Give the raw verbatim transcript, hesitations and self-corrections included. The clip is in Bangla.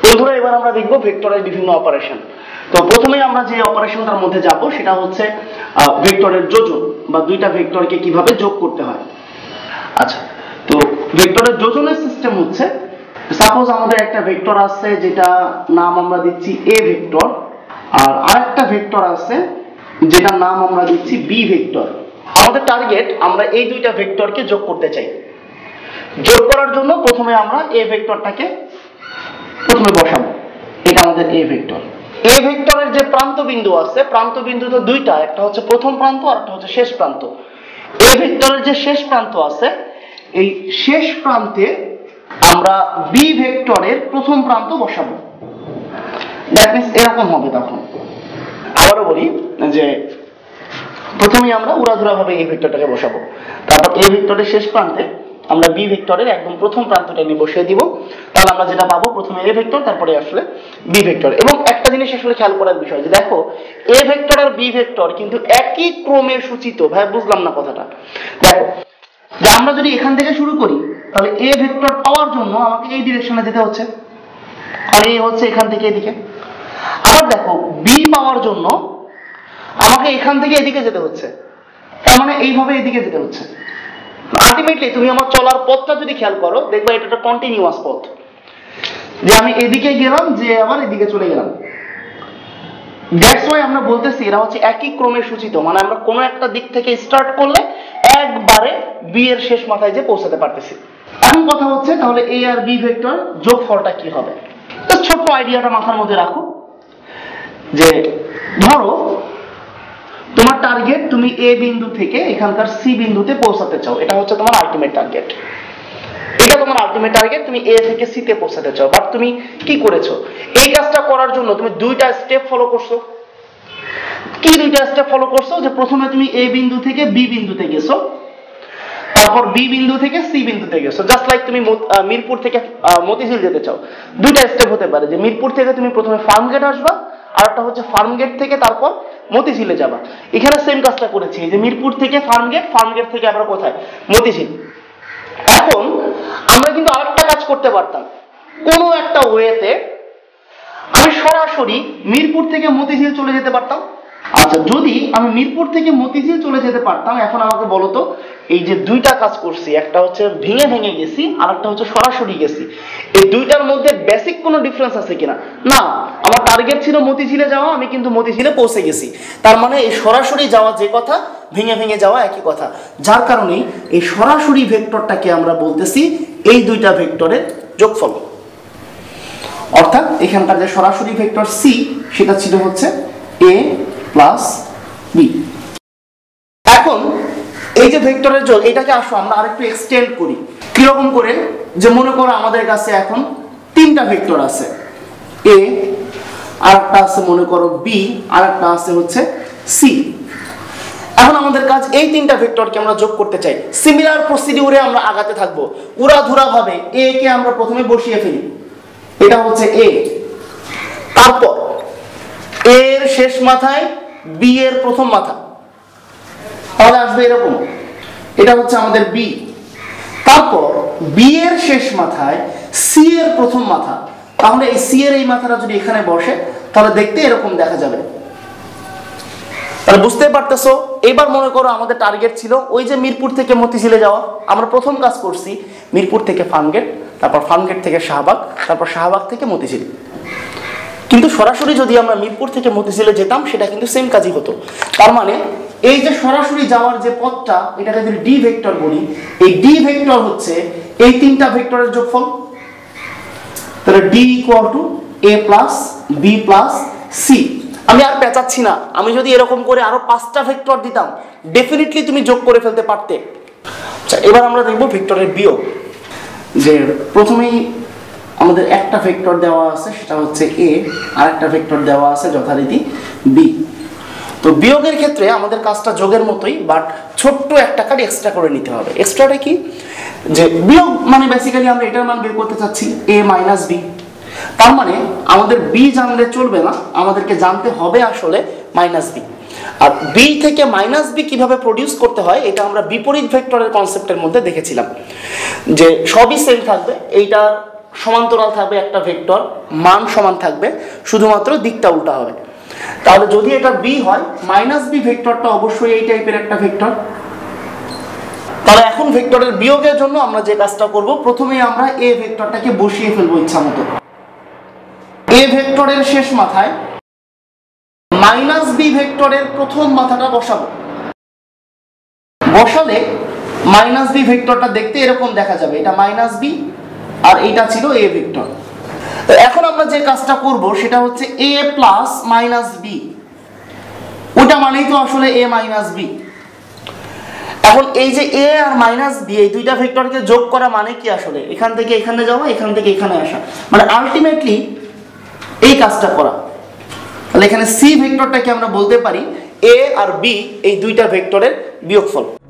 বন্ধুরা এবার আমরা দেখব ভেক্টরের বিভিন্ন অপারেশন। তো প্রথমেই আমরা যে অপারেশনটার মধ্যে যাব সেটা হচ্ছে ভেক্টরের যোজন বা দুইটা ভেক্টরকে কিভাবে যোগ করতে হয়। আচ্ছা, তো ভেক্টরের যোজনের সিস্টেম হচ্ছে, সাপোজ আমাদের একটা ভেক্টর আছে যেটা নাম আমরা দিচ্ছি এ ভেক্টর, আর আরেকটা ভেক্টর আছে যেটার নাম আমরা দিচ্ছি বি ভেক্টর। আমাদের টার্গেট আমরা এই দুইটা ভেক্টরকে যোগ করতে চাই। যোগ করার জন্য প্রথমে আমরা এ ভেক্টরটাকে প্রথমে বসাবো। এটা আমাদের এ ভেক্টর। এ ভেক্টরের যে প্রান্ত বিন্দু আছে, প্রান্ত বিন্দু তো দুইটা, একটা হচ্ছে প্রথম প্রান্ত আর একটা হচ্ছে শেষ প্রান্ত। এ ভেক্টরের যে শেষ প্রান্ত আছে, এই শেষ প্রান্তে আমরা বি ভেক্টরের প্রথম প্রান্ত বসাবো। দ্যাট মিন্স এরকম হবে। তখন আবারও বলি যে প্রথমে আমরা উড়াধুরা ভাবে এই ভেক্টরটাকে বসাবো, তারপর এই ভেক্টরের শেষ প্রান্তে আমরা বি ভেক্টরের একদম প্রথম প্রান্তটা নিয়ে বসিয়ে দিব। তাহলে আমরা যেটা পাবো, প্রথমে এ ভেক্টর তারপরে আসলে বি ভেক্টর। এবং একটা জিনিস আসলে খেয়াল করার বিষয় যে দেখো, এ ভেক্টর আর বি ভেক্টর কিন্তু একই ক্রমে সূচিত। ভাই বুঝলাম না কথাটা। দেখো যে আমরা যদি এখান থেকে শুরু করি, তাহলে এ ভেক্টর পাওয়ার জন্য আমাকে এই ডিরেকশনে যেতে হচ্ছে, আর এ হচ্ছে এখান থেকে এদিকে। আবার দেখো বি পাওয়ার জন্য আমাকে এখান থেকে এদিকে যেতে হচ্ছে, তার মানে এইভাবে এদিকে যেতে হচ্ছে। আলটিমেটলি তুমি আমার চলার পথটা যদি খেয়াল করো, দেখবে এটা একটা কন্টিনিউয়াস পথ, যে আমি এদিকে গেলাম, যে আবার এদিকে চলে গেলাম। দ্যাটস ওয়াই আমরা বলতেছি এরা হচ্ছে একই ক্রমে সূচিত। মানে আমরা কোনো একটা দিক থেকে স্টার্ট করলে একবারে বি এর শেষ মাথায় যে পৌঁছাতে পারতেছি। এখন কথা হচ্ছে, তাহলে এ আর বি ভেক্টর যোগফলটা কি হবে? ছোট্ট আইডিয়াটা মাথার মধ্যে রাখো, যে ধরো তোমার টার্গেট, তুমি এ বিন্দু থেকে এখানকার সি বিন্দুতে পৌঁছাতে চাও। এটা হচ্ছে তোমার আলটিমেট টার্গেট। এটা তোমার আলটিমেট টার্গেট, তুমি এ থেকে সি তে পৌঁছাতে চাও। বাট তুমি কি করেছো? এই কাজটা করার জন্য তুমি দুইটা স্টেপ ফলো করছো। কি দুইটা স্টেপ ফলো করছো? যে প্রথমে তুমি এ বিন্দু থেকে বি বিন্দুতে গেছো, তারপর বি বিন্দু থেকে সি বিন্দুতে গেছো। জাস্ট লাইক তুমি মিরপুর থেকে মতিঝিল যেতে চাও। দুইটা স্টেপ হতে পারে, যে মিরপুর থেকে তুমি প্রথমে ফার্মগেট আসবা, আর একটা হচ্ছে ফার্মগেট থেকে তারপর মতিঝিলে যাবা। এখানে সেম কাজটা করেছি, যে মিরপুর থেকে ফার্মগেট, ফার্মগেট থেকে আবার কোথায়? মতিঝিল। এখন আমরা কিন্তু আরেকটা কাজ করতে পারতাম, কোনো একটা ওয়েতে আমি সরাসরি মিরপুর থেকে মতিঝিল চলে যেতে পারতাম। আচ্ছা, যদি আমি মিরপুর থেকে মতিঝিল চলে যেতে পারতাম, এখন আমাকে বলো তো, এই যে দুইটা কাজ করছি, একটা হচ্ছে ভেঙে ভেঙে গেছি, আর একটা হচ্ছে সরাসরি গেছি, এই দুইটার মধ্যে বেসিক কোনো ডিফারেন্স আছে কিনা? না। আমার টার্গেট ছিল মতিঝিলে যাওয়া, আমি কিন্তু মতিঝিলে পৌঁছে গেছি। তার মানে এই সরাসরি যাওয়া যে কথা, ভেঙে ভেঙে যাওয়া একই কথা। যার কারণে এই সরাসরি ভেক্টরটাকে আমরা বলতেছি এই দুইটা ভেক্টরের যোগফল। অর্থাৎ এখানকার যে সরাসরি ভেক্টর সি, সেটা ছিল হচ্ছে এ প্লাস বি। এখন এই যে ভেক্টরের যোগ, এটাকে আসো আমরা আরেকটু এক্সটেন্ড করি। কিরকম করে? যে মনে করো আমাদের কাছে এখন তিনটা ভেক্টর আছে, এ, আর একটা আছে মনে করো বি, আর একটা আছে হচ্ছে সি। এখন আমাদের কাজ এই তিনটা ভেক্টরকে আমরা যোগ করতে চাই। সিমিলার প্রসিডিউরে আমরা আগাতে থাকবো। উড়াধুরা ভাবে এ কে আমরা প্রথমে বসিয়ে ফেলি, এটা হচ্ছে এ, তারপর এর শেষ মাথায় বি এর প্রথম মাথা, তাহলে আসবে এরকম, এটা হচ্ছে আমাদের বি। তারপর বি এর শেষ মাথায় সি এর প্রথম মাথা, তাহলে এই সি এর এই মাথাটা যদি এখানে বসে, তাহলে দেখতে এরকম দেখা যাবে। তাহলে বুঝতে পারতেছো? এবার মনে করো আমাদের টার্গেট ছিল ওই যে মিরপুর থেকে মতিঝিলে যাওয়া। আমরা প্রথম কাজ করছি মিরপুর থেকে ফার্মগেট, তারপর ফার্মগেট থেকে শাহবাগ, তারপর শাহবাগ থেকে মতিঝিল। কিন্তু সরাসরি যদি আমরা মিরপুর থেকে মতিঝিলে যেতাম, সেটা কিন্তু সেম কাজই হতো। তার মানে এই যে সরাসরি যাওয়ার যে পথটা, এটাকে যদি ডি ভেক্টর বলি, এই ডি ভেক্টর হচ্ছে এই তিনটা ভেক্টরের যোগফল। তাহলে D equal to A plus B plus C. আমি আর পেঁচাচ্ছি না। আমি যদি এরকম করে আরো পাঁচটা ভেক্টর দিতাম, ডেফিনেটলি তুমি যোগ করে ফেলতে পারতে। আচ্ছা, এবার আমরা দেখবো ভেক্টরের বিয়োগ। যে প্রথমেই আমাদের একটা ভেক্টর দেওয়া আছে, সেটা হচ্ছে এ, আর একটা ভেক্টর দেওয়া আছে যথারীতি বি। তো বিয়োগের ক্ষেত্রে আমাদের কাজটা যোগের মতোই, বাট ছোট্ট একটা কাজ এক্সট্রা করে নিতে হবে। এক্সট্রাটা কি? যে বিয়োগ মানে বেসিক্যালি আমরা এটার মান বের করতে চাচ্ছি এ মাইনাস বি। তার মানে আমাদের বি জানলে চলবে না, আমাদেরকে জানতে হবে আসলে মাইনাস বি। আর বি থেকে মাইনাস বি কিভাবে প্রডিউস করতে হয়, এটা আমরা বিপরীত ভেক্টরের কনসেপ্টের মধ্যে দেখেছিলাম, যে সবই সেম থাকবে। এইটার সমান্তরাল থাকবে একটা ভেক্টর, মান সমান থাকবে, শুধুমাত্র দিকটা উল্টা হবে। তাহলে যদি এটা বি হয়, মাইনাস বি ভেক্টরটা অবশ্যই এই টাইপের একটা ভেক্টর। তাহলে এখন ভেক্টরের বিয়োগের জন্য আমরা যে কাজটা করব, প্রথমেই আমরা এ ভেক্টরটাকে বসিয়ে ফেলবো ইচ্ছা মতো। এ ভেক্টরের শেষ মাথায় মাইনাস বি ভেক্টরের প্রথম মাথাটা বসাবো। বসালে মাইনাস বি ভেক্টরটা দেখতে এরকম দেখা যাবে, এটা মাইনাস বি আর এটা ছিল এ ভেক্টর। তো এখন আমরা যে কাজটা করব সেটা হচ্ছে এ প্লাস মাইনাস বি, ওটা মানেই তো আসলে এ মাইনাস বি। এখন এই যে এ আর মাইনাস বি এই দুইটা ভেক্টরকে যোগ করা মানে কি, আসলে এখান থেকে এখানে যাওয়া, এখান থেকে এখানে আসা, মানে আলটিমেটলি এই কাজটা করা। তাহলে এখানে সি ভেক্টরটাকে আমরা বলতে পারি এ আর বি এই দুইটা ভেক্টরের বিয়োগফল।